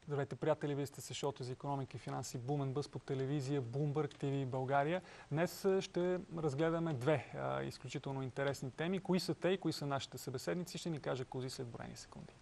Здравейте, приятели! Вие сте с шоуто за икономика и финанси Бумен Бъс по телевизия Bloomberg TV България. Днес ще разгледаме две изключително интересни теми. Кои са те и кои са нашите събеседници, ще ни каже Кози след броени секунди.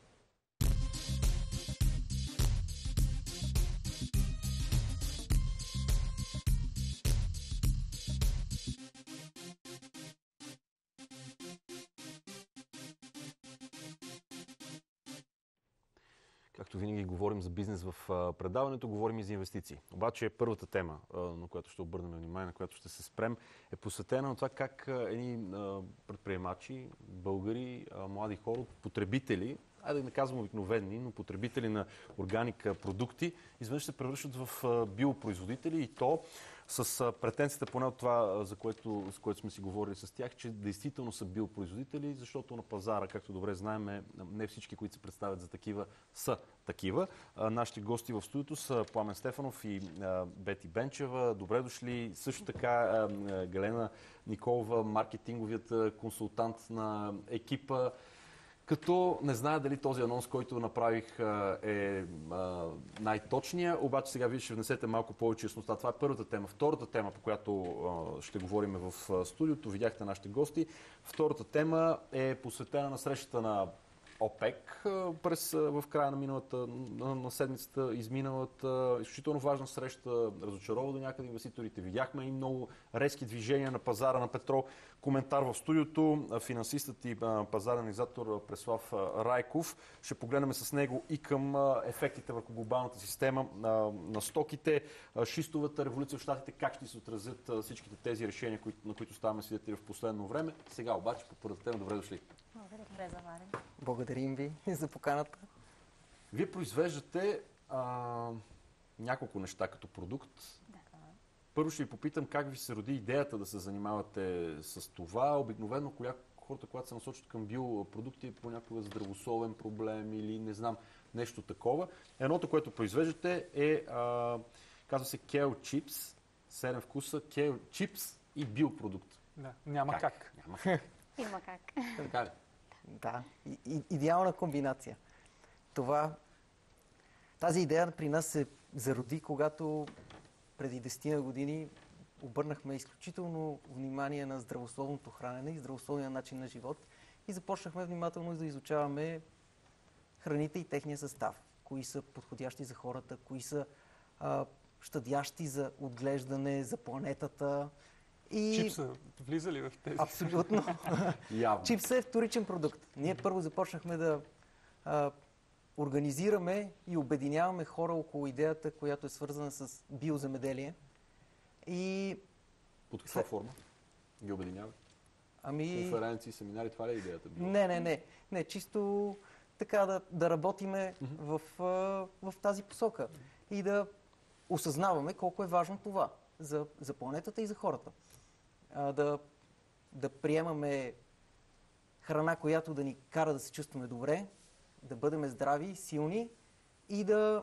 Както винаги говорим за бизнес в предаването, говорим и за инвестиции. Обаче първата тема, на която ще обърнем внимание, на която ще се спрем, е посветена на това как едни предприемачи, българи, млади хора, потребители, да не казвам обикновени, но потребители на органик продукти, изведнъж се превръщат в биопроизводители и то с претенцията, поне от това, с което сме си говорили с тях, че действително са биопроизводители, защото на пазара, както добре знаем, не всички, които се представят за такива, са такива. Нашите гости в студиото са Пламен Стефанов и Бети Бенчева. Добре дошли. Също така Галена Николова, маркетинговият консултант на екипа. Като не зная дали този анонс, който направих, е най-точния, обаче сега вие ще внесете малко повече яснота. Това е първата тема. Втората тема, по която ще говорим в студиото, видяхте нашите гости. Втората тема е посветена на срещата на ОПЕК в края на седмицата, изминалата. Изключително важна среща, разочарова до някъде инвеститорите. Видяхме и много резки движения на пазара на петрол. Коментар в студиото. Финансистът и пазарен анализатор Преслав Райков. Ще погледнем с него и към ефектите върху глобалната система на стоките, шистовата революция в щатите, как ще се отразят всичките тези решения, на които ставаме свидетели в последно време. Сега обаче по първата тема, добре дошли. Добре заварен. Благодарим ви за поканата. Вие произвеждате няколко неща като продукт. Да. Първо ще ви попитам как ви се роди идеята да се занимавате с това. Обикновено хората, когато се насочат към биопродукти, понякога здравословен проблем или не знам, нещо такова. Едното, което произвеждате е, казва се Kale Chips, 7 вкуса, Kale Chips и биопродукт. Да, няма как. Няма как. Има как. Така ли? Да, идеална комбинация. Тази идея при нас се зароди, когато преди 10 години обърнахме изключително внимание на здравословното хранене и здравословния начин на живот и започнахме внимателно да изучаваме храните и техния състав. Кои са подходящи за хората, кои са щадящи за отглеждане, за планетата. Чипса влиза ли в тези? Абсолютно. Чипса е вторичен продукт. Ние първо започнахме да организираме и обединяваме хора около идеята, която е свързана с биоземеделие. И под каква форма ги обединяват? Конференции, семинари, това ли е идеята? Не, чисто така да работиме в тази посока и да осъзнаваме колко е важно това за планетата и за хората. Да приемаме храна, която да ни кара да се чувстваме добре, да бъдем здрави, силни и да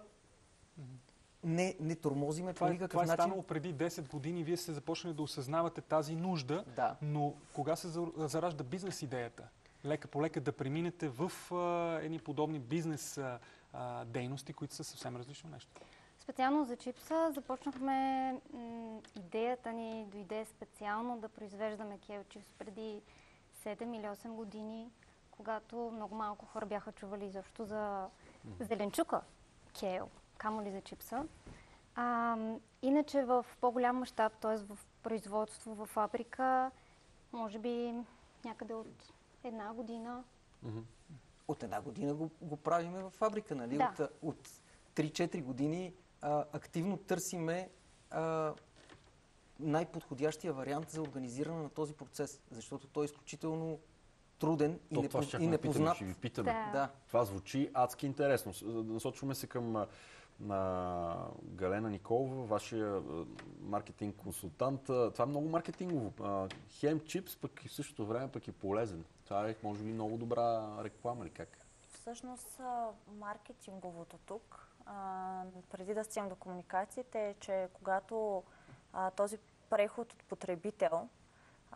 не тормозиме по никакъв начин. Това е станало преди 10 години. Вие сте започнали да осъзнавате тази нужда, но кога се заражда бизнес идеята? Лека по лека да преминете в едни подобни бизнес дейности, които са съвсем различно нещо. Специално за чипса започнахме, идеята ни дойде специално да произвеждаме Kale Chips преди 7 или 8 години, когато много малко хора бяха чували изобщо за зеленчука Kale, камо ли за чипса. Иначе в по-голям мащаб, т.е. в производство, в фабрика, може би някъде от една година. От една година го правиме в фабрика, нали? Да. От 3-4 години активно търсиме най-подходящия вариант за организиране на този процес, защото той е изключително труден и непознат. Ще ви питаме. Да. Това звучи адски интересно. Насочваме се към Галена Николова, вашия маркетинг консултант. Това е много маркетингово. Хем чипс, пък и в същото време пък е полезен. Това е, може би, много добра реклама или как? Всъщност, маркетинговото тук, преди да стигам до комуникациите, е, че когато този преход от потребител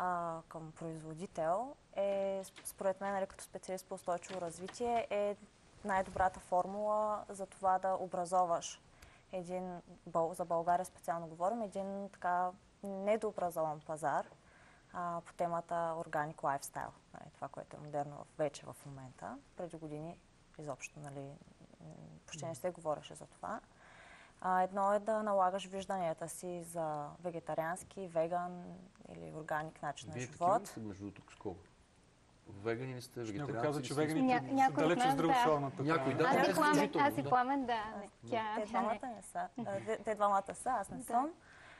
към производител е, според мен, като специалист по устойчиво развитие, е най-добрата формула за това да образоваш един, за България специално говорим, един така недообразован пазар по темата Organic Lifestyle. Това, което е модерно вече в момента. Преди години изобщо, почти не се говореше за това. Едно е да налагаш вижданията си за вегетариански, веган или органик начин на живот. Вие сте между тук в школа? Вегани ли сте, вегетарианци? Някой каза, че веганите са далеч от здравословната. Някой, да. Аз и Пламен, да. Те двамата не са. Те двамата са, аз не съм.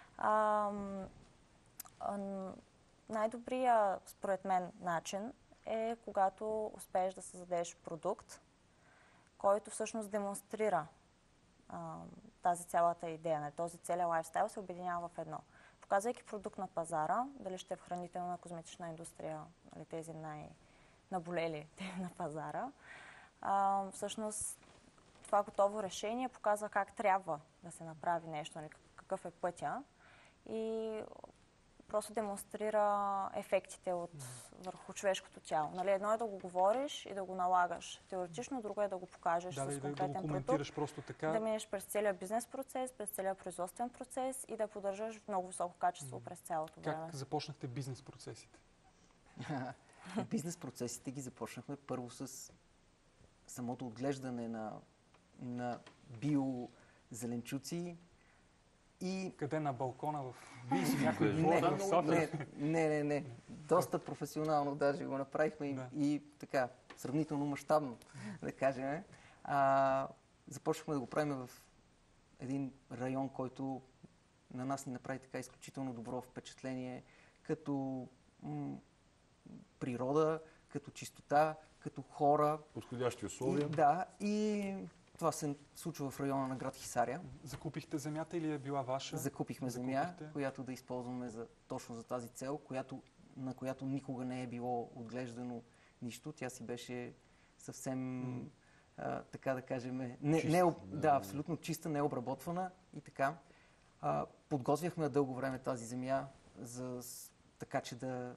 Най-добрият, според мен, начин е когато успееш да създадеш продукт, който всъщност демонстрира тази цялата идея. Този целият лайфстайл се обединява в едно. Показвайки продукт на пазара, дали ще е в хранителна, козметична индустрия, тези най-наболели на пазара, всъщност това готово решение показва как трябва да се направи нещо, какъв е пътя и просто демонстрира ефектите върху човешкото тяло. Едно е да го говориш и да го налагаш теоретично, друго е да го покажеш с конкретен продукт, просто така. Да минеш през целия бизнес процес, през целия производствен процес и да поддържаш много високо качество през цялото време. Как започнахте бизнес процесите? Бизнес процесите ги започнахме първо с самото отглеждане на биозеленчуци. И... Къде, на балкона в Виз, някой двор в София? Не. Доста професионално даже го направихме и така, сравнително мащабно, да кажем. Започнахме да го правим в един район, който на нас ни направи така изключително добро впечатление, като природа, като чистота, като хора. Подходящи условия. И това се случва в района на град Хисаря. Закупихте земята или е била ваша? Закупихме земя, която да използваме точно за тази цел, на която никога не е било отглеждано нищо. Тя си беше съвсем, така да кажем, абсолютно чиста, необработвана и така. Подготвяхме дълго време тази земя, така че да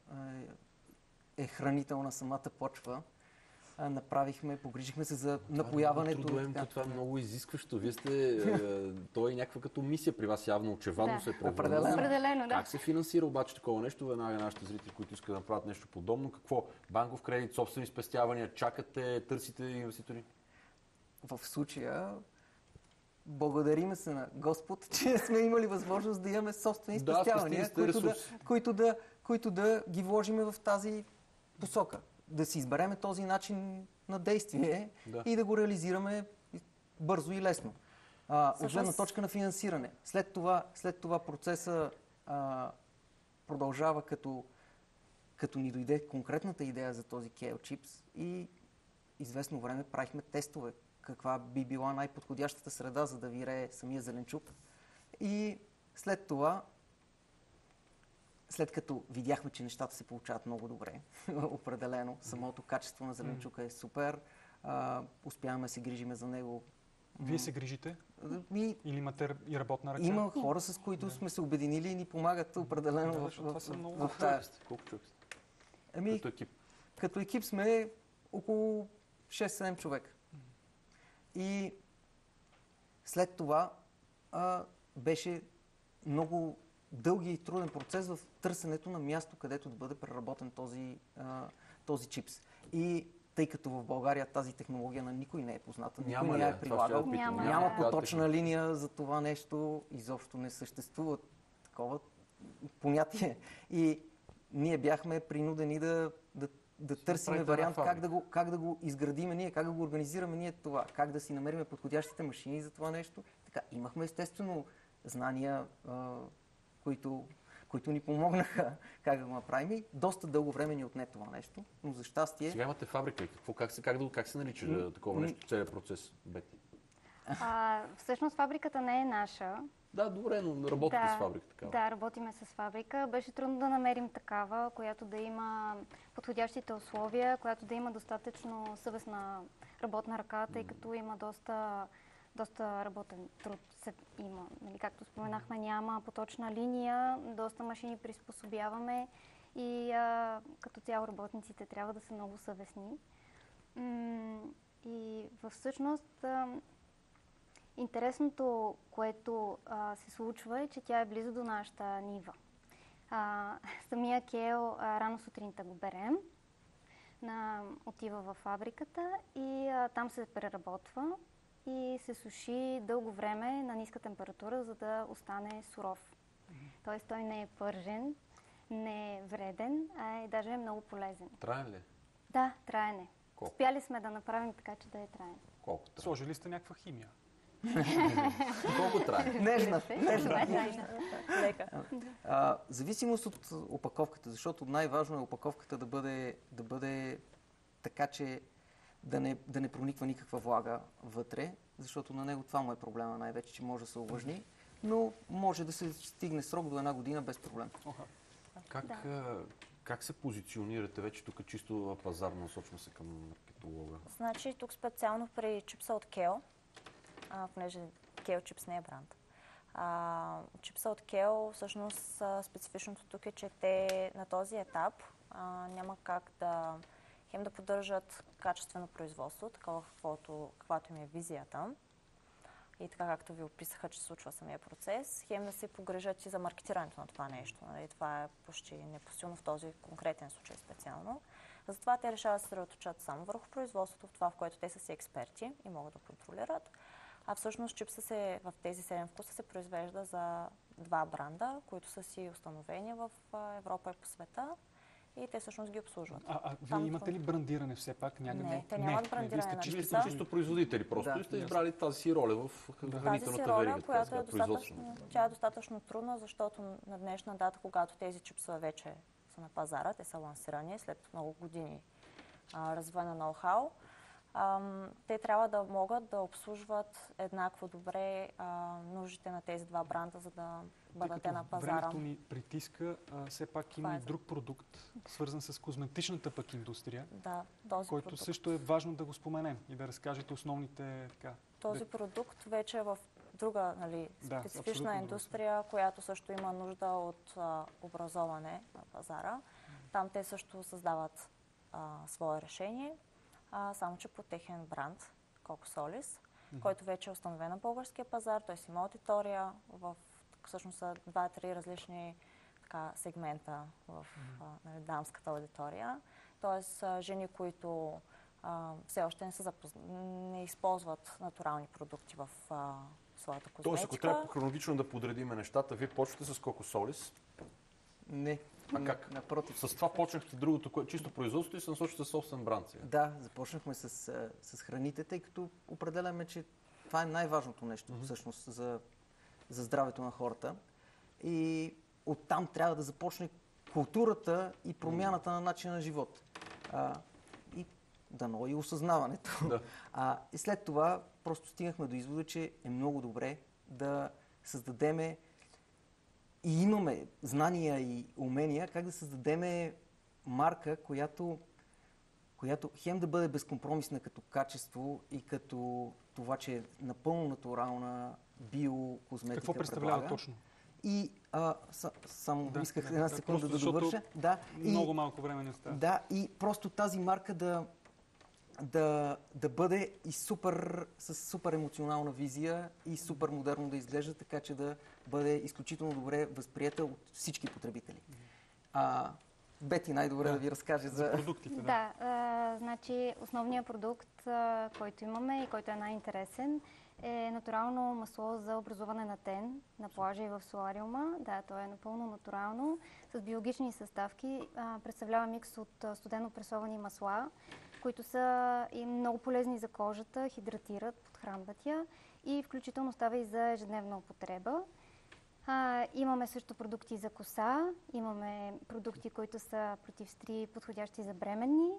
е хранителна самата почва. Погрижихме се за напояването. Това е много изискващо. Вие сте, той е някаква като мисия при вас, явно очевадно се е превърнало. Определено, да. Как се финансира обаче такова нещо? Веднага нашите зрители, които искат да направят нещо подобно, какво? Банков кредит, собствени спестявания, чакате, търсите инвеститори? В случая благодариме се на Господ, че сме имали възможност да имаме собствени спестявания, които да ги вложиме в тази посока. Да си избереме този начин на действие и да го реализираме бързо и лесно. От гледна точка на финансиране. След това процеса продължава, като ни дойде конкретната идея за този Kale Chips и известно време правихме тестове. Каква би била най-подходящата среда, за да вирее самия зеленчук. И след това, след като видяхме, че нещата се получават много добре, определено, самото качество на зеленчука е супер, успяваме да се грижиме за него. Вие се грижите? Или имате и работна ръка? Има хора, с които сме се обединили и ни помагат определено в тази. Колко човек сте? Като екип? Като екип сме около 6-7 човека. И след това беше много дълги и труден процес в търсенето на място, където да бъде преработен този чипс. И тъй като в България тази технология на никой не е позната, никой не е прилагал, няма поточна линия за това нещо, изобщо не съществува такова понятие. И ние бяхме принудени да търсим вариант как да го изградиме ние, как да го организираме ние това, как да си намерим подходящите машини за това нещо. Така, имахме естествено знания, които ни помогнаха как да го направим и доста дълго време ни отне това нещо, но за щастие... Сега имате фабрика. Как се нарича такова нещо, целият процес, Бети? Всъщност фабриката не е наша. Да, добре, но работите с фабрика такава. Да, работиме с фабрика. Беше трудно да намерим такава, която да има подходящите условия, която да има достатъчно съвестна работна ръка, тъй като има доста работен труд има. Както споменахме, няма поточна линия, доста машини приспособяваме и като цяло работниците трябва да са много съвестни. И всъщност интересното, което се случва е, че тя е близо до нашата нива. Самия кел рано сутринта го берем, отива в фабриката и там се преработва и се суши дълго време на ниска температура, за да остане суров. Тоест той не е пържен, не е вреден, а даже е много полезен. Траен ли? Да, траен е. Колко? Успяли сме да направим така, че да е траен. Колко трае? Сложили сте някаква химия. Колко трае? Нежна. Лека. Зависимост от опаковката, защото най-важно е опаковката да бъде така, че да не прониква никаква влага вътре, защото на него това му е проблема най-вече, че може да се увлажни, но може да се стигне срок до 1 година без проблем. Как се позиционирате вече тук чисто пазарно, насочвам се към маркетолога? Значи тук специално при чипса от Кел, понеже Кел чипс не е бранд. Чипса от Кел, всъщност специфичното тук е, че те на този етап няма как да поддържат качествено производство, такова каквато им е визията. И така както ви описаха, че се случва самия процес, да се погрежат и за маркетирането на това нещо. Нали? Това е почти непосилно в този конкретен случай специално. Затова те решават да се съсредоточат само върху производството, в това, в което те са си експерти и могат да контролират. А всъщност чипса в тези 7 вкуса се произвежда за 2 бранда, които са си установени в Европа и по света. И те всъщност ги обслужват. Вие имате ли брандиране все пак някъде? Не, те нямат брандиране на чипса. Вие сте чисто производители просто и сте избрали тази си роля в хранителната верига. Която е достатъчно трудна, защото на днешна дата, когато тези чипса вече са на пазара, те са лансирани след много години развой на ноу-хау, те трябва да могат да обслужват еднакво добре нуждите на тези 2 бранда, за да бъдат на пазара. Времето ни притиска, все пак има и друг продукт, свързан с козметичната пък индустрия, който продукт също е важно да го споменем и да разкажете основните така. Този продукт вече е в друга специфична индустрия, която също има нужда от образоване на пазара. Там те също създават свое решение. Само че по техен бранд, Кокосолис, който вече е установен на българския пазар. Той си има аудитория, всъщност са 2-3 различни сегмента в дамската аудитория. Тоест жени, които все още не използват натурални продукти в своята козметика. Тоест, ако трябва хронологично да подредиме нещата, вие почвате с Кокосолис. Не. Как? Напротив. С това почнахте другото, чисто производство и се насочите със собствен бранд сега? Да, започнахме с храните, тъй като определяме, че това е най-важното нещо всъщност за здравето на хората. И оттам трябва да започне културата и промяната на начина на живот. И дано и осъзнаването. Да. И след това просто стигнахме до извода, че е много добре да създадеме и имаме знания и умения как да създадем марка, която хем да бъде безкомпромисна като качество и като това, че е напълно натурална биокозметика. Какво представлява точно? И само исках една секунда да довърша. Много малко време не остава. Да, и просто тази марка да бъде и с супер емоционална визия и супер модерно да изглежда, така че да бъде изключително добре възприета от всички потребители. Бети най-добре да ви разкаже за продуктите. Значи основният продукт, който имаме и който е най-интересен, е натурално масло за образуване на тен на плажа и в солариума. Да, то е напълно натурално, с биологични съставки. Представлява микс от студено пресовани масла, които са и много полезни за кожата, хидратират, подхранват я и включително става и за ежедневна употреба. Имаме също продукти за коса, имаме продукти, които са против стрии, подходящи за бременни,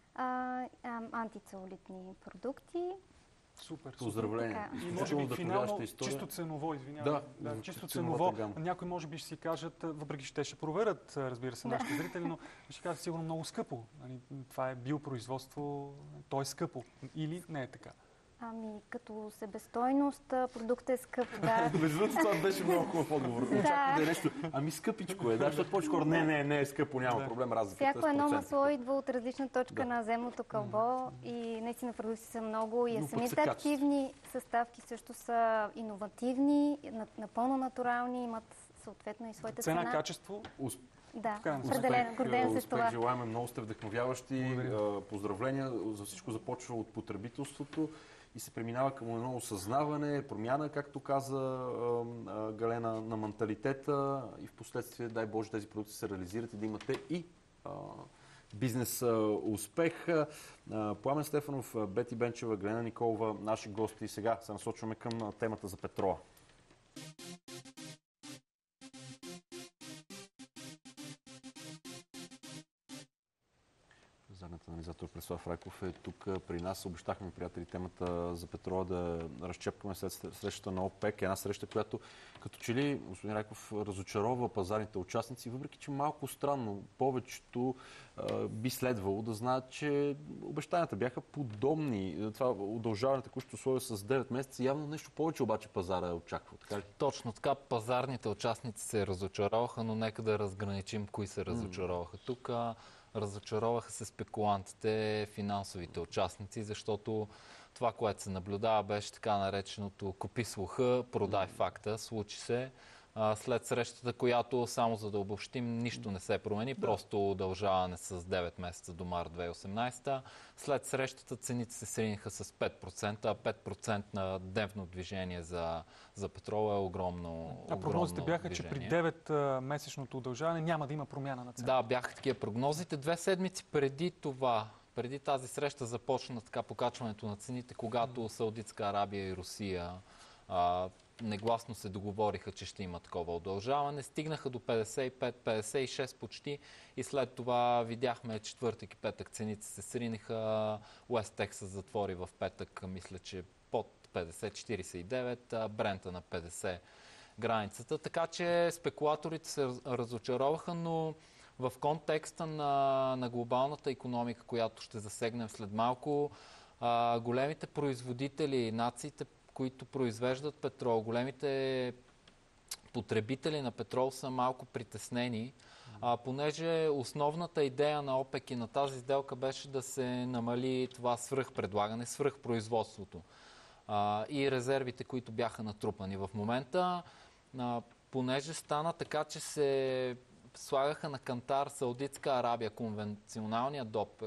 антицелулитни продукти. Супер. Поздравления. И може би финално, чисто ценово, извинявам. Чисто ценово. Някои може би ще си кажат, въпреки че те ще проверят, разбира се, нашите зрители, но ще кажат сигурно много скъпо. Това е биопроизводство, то е скъпо. Или не е така? Ами, като себестойност, продуктът е скъп, да. Между другото, това беше много хубав отговор. Очаквам да е нещо. Ами скъпичко е, да, защото повече хора, не е скъпо, няма проблем, разликата е Всяко едно масло идва от различна точка на земното кълбо и наистина продукти са много и самите активни съставки също са иновативни, напълно натурални, имат съответно и своята цена. Цена, качество, да, определено. Гордеем се с това. Желаем, много сте вдъхновяващи. Поздравления за всичко започва от потребителството и се преминава към едно осъзнаване, промяна, както каза Галена, на менталитета и в последствие, дай Боже, тези продукти се реализират и да имате и бизнес успех. Пламен Стефанов, Бети Бенчева, Галена Николова, наши гости. Сега се насочваме към темата за петрола. Задният анализатор Преслав Райков е тук при нас. Обещахме, приятели, темата за петрола да разчепкаме след срещата на ОПЕК. Една среща, която като че ли, господин Райков, разочарова пазарните участници, въпреки че малко странно. Повечето би следвало да знаят, че обещанията бяха подобни. Това удължаване на текущото условие с 9 месеца, явно нещо повече обаче пазара е очаква. Така ли? Точно така, пазарните участници се разочароваха, но нека да разграничим кои се разочароваха. Тук разочароваха се спекулантите, финансовите участници, защото това, което се наблюдава, беше така нареченото купи слуха, продай факта, случи се. След срещата, която, само за да обобщим, нищо не се промени, просто удължаване с 9 месеца до март 2018. След срещата цените се сриниха с 5%, а 5% на дневно движение за петрола е огромно. А прогнозите бяха, че при 9-месечното удължаване няма да има промяна на цената. Да, бяха такива прогнозите. 2 седмици преди това, преди тази среща, започна така покачването на цените, когато Саудитска Арабия и Русия негласно се договориха, че ще има такова удължаване. Стигнаха до 55-56 почти и след това видяхме четвъртък и петък цените се сриниха. Уест Тексас затвори в петък, мисля, че под 50-49, Брента на 50 границата. Така че спекулаторите се разочароваха, но в контекста на глобалната икономика, която ще засегнем след малко, големите производители, нациите, които произвеждат петрол, големите потребители на петрол са малко притеснени, понеже основната идея на ОПЕК и на тази сделка беше да се намали това свръхпредлагане, свръхпроизводството и резервите, които бяха натрупани. В момента, понеже стана така, че се слагаха на кантар Саудитска Арабия, конвенционалния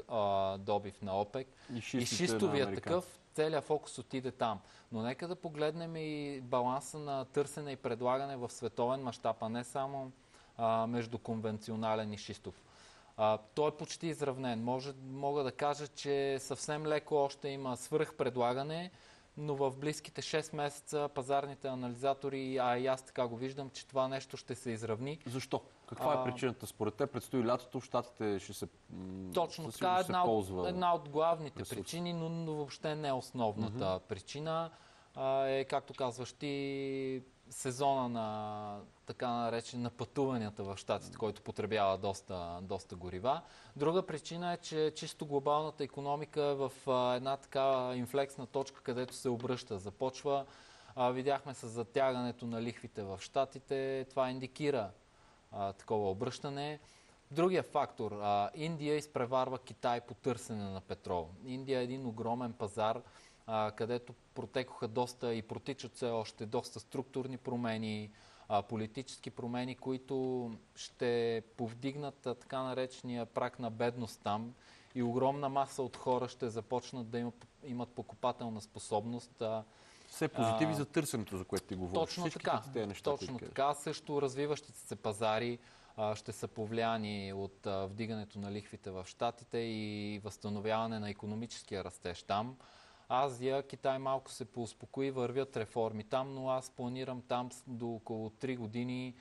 добив на ОПЕК и шистовия такъв, целият фокус отиде там. Но нека да погледнем и баланса на търсене и предлагане в световен мащаб, а не само между конвенционален и шистов. Той е почти изравнен. Мога да кажа, че съвсем леко още има свръхпредлагане, но в близките 6 месеца пазарните анализатори, а и аз така го виждам, че това нещо ще се изравни. Защо? Каква е причината? Според те предстои лятото, щатите ще се точно така, една от главните причини, но въобще не основната причина е, както казваш ти, сезона на така наречен на пътуванията в щатите, който потребява доста горива. Друга причина е, че чисто глобалната икономика е в една така инфлексна точка, където се обръща. Започва, видяхме с затягането на лихвите в щатите, това индикира такова обръщане. Другия фактор, Индия изпреварва Китай по търсене на петрол. Индия е един огромен пазар, където протекоха доста и протичат все още доста структурни промени, политически промени, които ще повдигнат така наречения праг на бедност там и огромна маса от хора ще започнат да имат покупателна способност. Все позитиви за търсенето, за което ти говориш. Точно така. Точно така. Също развиващите се пазари ще са повлияни от вдигането на лихвите в щатите и възстановяване на икономическия растеж там. Азия, Китай малко се поуспокои, вървят реформи там, но аз планирам там до около 3 години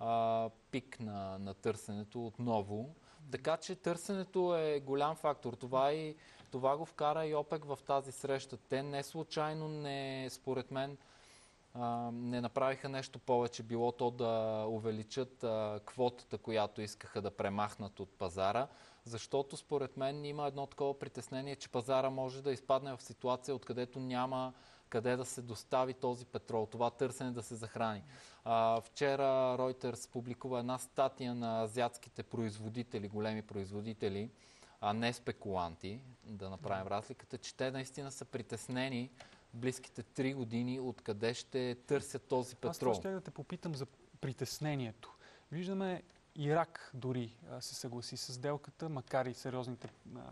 пик на търсенето отново. Така че търсенето е голям фактор. Това го вкара и ОПЕК в тази среща. Те не случайно, според мен, не направиха нещо повече, било то да увеличат квотата, която искаха да премахнат от пазара, защото според мен има едно такова притеснение, че пазара може да изпадне в ситуация, откъдето няма къде да се достави този петрол, това търсене да се захрани. Вчера Reuters публикува една статия на азиатските производители, големи производители, а не спекуланти, да направим разликата, че те наистина са притеснени близките 3 години откъде ще търсят този петрол. Аз това ще да те попитам за притеснението. Виждаме Ирак дори се съгласи с сделката, макар и сериозните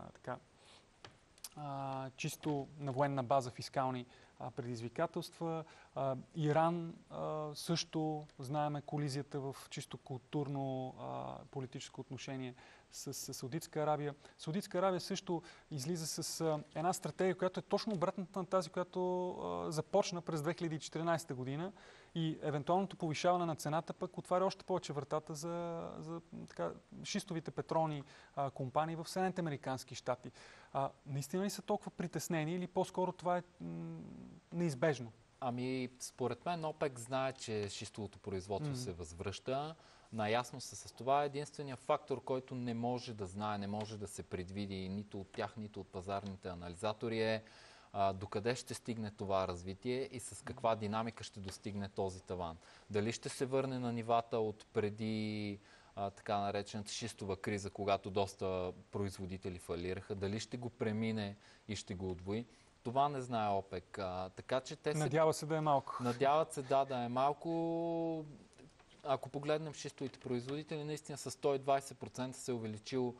чисто на военна база фискални предизвикателства. Иран също, знаеме колизията в чисто културно политическо отношение с Саудитска Арабия. Саудитска Арабия също излиза с една стратегия, която е точно обратната на тази, която започна през 2014 година и евентуалното повишаване на цената пък отваря още повече вратата за шистовите петролни компании в Съединените американски щати. Наистина ли са толкова притеснени или по-скоро това е неизбежно? Според мен ОПЕК знае, че шистовото производство се възвръща. Наясно са с това. Единственият фактор, който не може да знае, не може да се предвиди нито от тях, нито от пазарните анализатори е докъде ще стигне това развитие и с каква динамика ще достигне този таван. Дали ще се върне на нивата от преди така наречената шистова криза, когато доста производители фалираха, дали ще го премине и ще го удвои. Това не знае ОПЕК. Така че надява се да е малко. Надяват се да е малко. Ако погледнем шистовите производители, наистина с 120% се е увеличил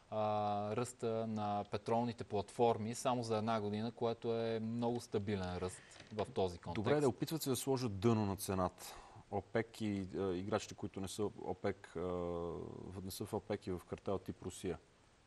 ръста на петролните платформи само за една година, което е много стабилен ръст в този контекст. Добре, да опитват се да сложат дъно на цената. ОПЕК и играчите, които не са ОПЕК, не са в ОПЕК и в картел тип Русия.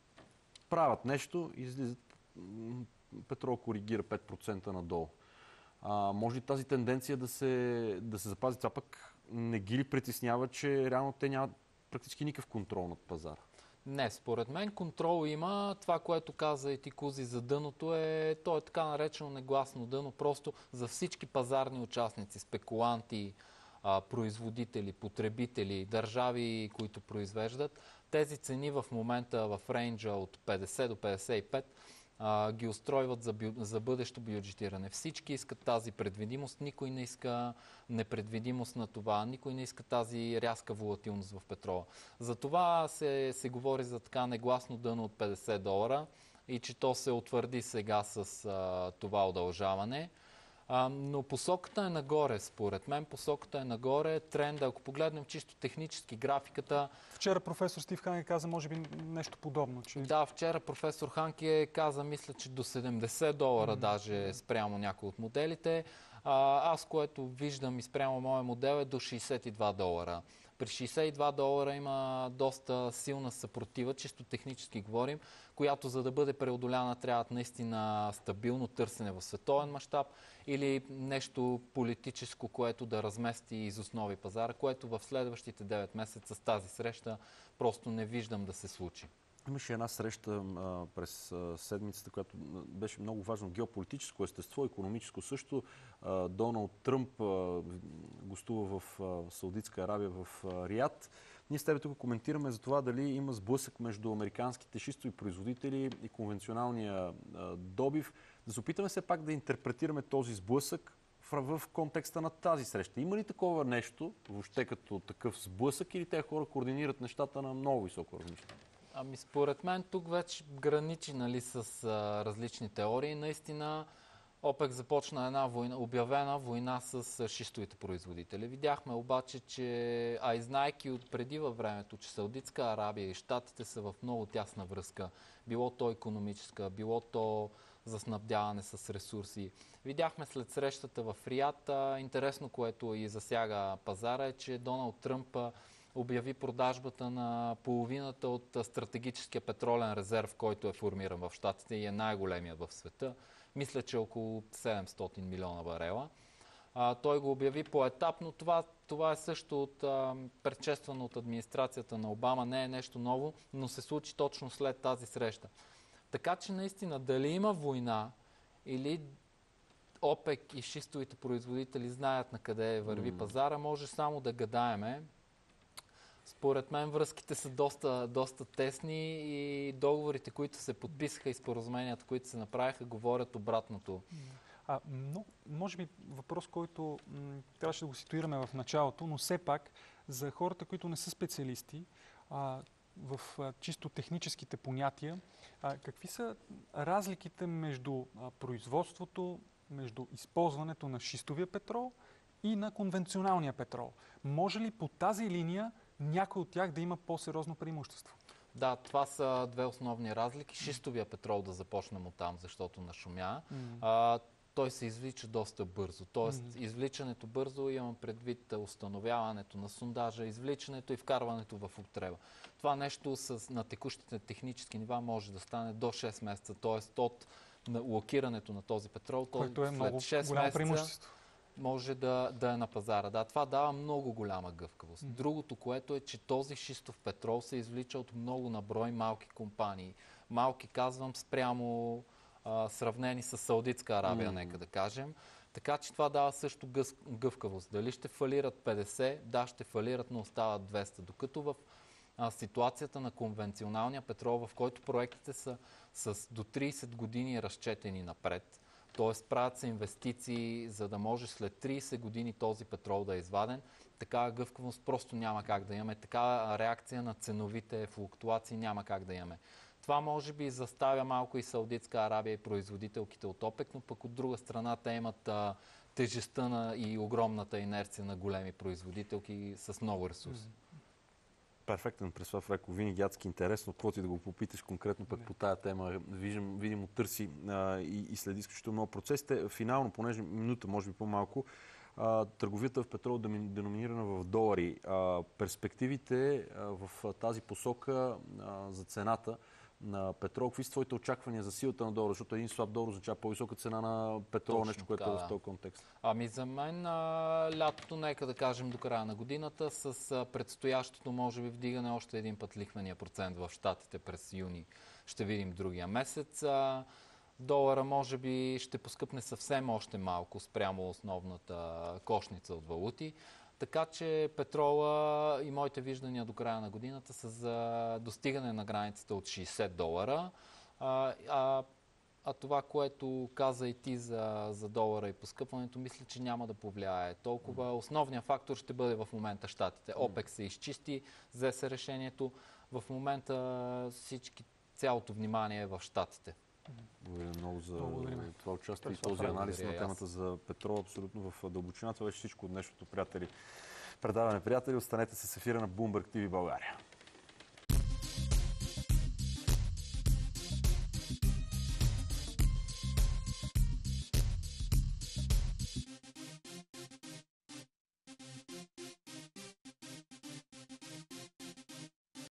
Правят нещо и излизат, петрол коригира 5% надолу. Може ли тази тенденция да се запази? Това пък не ги ли притеснява, че реално те нямат практически никакъв контрол над пазара? Не, според мен контрол има. Това, което каза и ти, Кузи, за дъното то е така наречено негласно дъно. Просто за всички пазарни участници, спекуланти, производители, потребители, държави, които произвеждат, тези цени в момента в рейнджа от 50 до 55 ги устройват за бъдещо бюджетиране. Всички искат тази предвидимост, никой не иска непредвидимост на това, никой не иска тази рязка волатилност в петрола. Затова се говори за така негласно дъно от $50 и че то се утвърди сега с това удължаване. Но посоката е нагоре, според мен. Посоката е нагоре. Тренда, ако погледнем чисто технически графиката... Вчера професор Стив Ханке каза, може би, нещо подобно. Че... Да, вчера професор Ханке каза, мисля, че до $70 даже спрямо някои от моделите. Аз, което виждам и спрямо моя модел е до $62. При $62 има доста силна съпротива, чисто технически говорим, която за да бъде преодоляна трябва наистина стабилно търсене в световен мащаб или нещо политическо, което да размести из основи пазара, което в следващите 9 месеца с тази среща просто не виждам да се случи. Имаше една среща през седмицата, която беше много важно геополитическо естество, икономическо също. Доналд Тръмп гостува в Саудитска Арабия в Риад. Ние с тебе тук коментираме за това дали има сблъсък между американските шистови производители и конвенционалния добив. Да се опитаме все пак да интерпретираме този сблъсък в контекста на тази среща. Има ли такова нещо, въобще като такъв сблъсък, или тези хора координират нещата на много високо равнище? Според мен тук вече граничи с различни теории. Наистина ОПЕК започна една война, обявена война с шистовите производители. Видяхме обаче, че, и знайки от преди във времето, че Саудитска Арабия и Щатите са в много тясна връзка, било то икономическа, било то за снабдяване с ресурси. Видяхме след срещата в Риад, интересно, което и засяга пазара, е, че Доналд Тръмп обяви продажбата на половината от стратегическия петролен резерв, който е формиран в Щатите и е най-големият в света. Мисля, че около 700 милиона барела. Той го обяви поетапно. Това е също предшествано от администрацията на Обама. Не е нещо ново, но се случи точно след тази среща. Така че наистина, дали има война или ОПЕК и шистовите производители знаят на къде върви пазара, може само да гадаеме. Според мен връзките са доста тесни и договорите, които се подписаха и споразуменията, които се направиха, говорят обратното. Но, може би въпрос, който трябваше да го ситуираме в началото, но все пак за хората, които не са специалисти, в чисто техническите понятия, какви са разликите между производството, между използването на шистовия петрол и на конвенционалния петрол? Може ли по тази линия някой от тях да има по-сериозно преимущество? Да, това са две основни разлики. Шистовия петрол, да започнем от там, защото нашумя. Той се извлича доста бързо. Тоест, извличането бързо, имам предвид установяването на сондажа, извличането и вкарването в употреба. Това нещо на текущите технически нива може да стане до 6 месеца. Тоест, от локирането на този петрол, което е много след 6 голямо преимущество. Може да е на пазара. Да, това дава много голяма гъвкавост. Другото, което е, че този шистов петрол се извлича от много наброй малки компании. Малки, казвам, спрямо сравнени с Саудитска Арабия, нека да кажем. Така че това дава също гъвкавост. Дали ще фалират 50? Да, ще фалират, но остават 200. Докато в ситуацията на конвенционалния петрол, в който проектите са с до 30 години разчетени напред, т.е. правят се инвестиции, за да може след 30 години този петрол да е изваден, такава гъвкавост просто няма как да имаме. Такава реакция на ценовите флуктуации няма как да имаме. Това може би заставя малко и Саудитска Арабия и производителките от ОПЕК, но пък от друга страна те имат тежестта и огромната инерция на големи производителки с много ресурси. Перфектен Преслав Райков, винаги адски интересно, каквото и да го попиташ конкретно пък по тая тема, видимо търси и следи изключително много процесите. Финално, понеже минута, може би по-малко, търговията в петрол деноминирана в долари. Перспективите в тази посока за цената на петрол, какви са твоите очаквания за силата на долара, защото един слаб долар означава по-висока цена на петрол, нещо, което е в този контекст? За мен лятото, нека да кажем до края на годината, с предстоящото, може би, вдигане още един път лихвения процент в Щатите през юни. Ще видим другия месец. Долара може би ще поскъпне съвсем още малко спрямо основната кошница от валути. Така че петрола и моите виждания до края на годината са за достигане на границата от $60. Това, което каза и ти за долара и поскъпването, мисля, че няма да повлияе толкова. Основният фактор ще бъде в момента Щатите. ОПЕК се изчисти, взе се решението. В момента цялото внимание е в Щатите. Благодаря много за това участие и този анализ на темата за петрол. Абсолютно в дълбочина. Това беше всичко от днешното, приятели. Предаване, приятели. Останете с ефира на Bloomberg TV България.